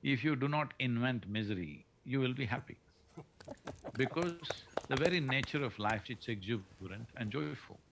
If you do not invent misery, you will be happy. Because the very nature of life, it's exuberant and joyful.